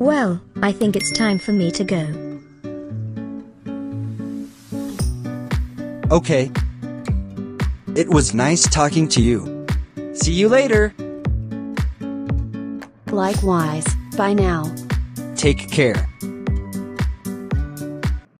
Well, I think it's time for me to go. Okay. It was nice talking to you. See you later. Likewise, bye now. Take care.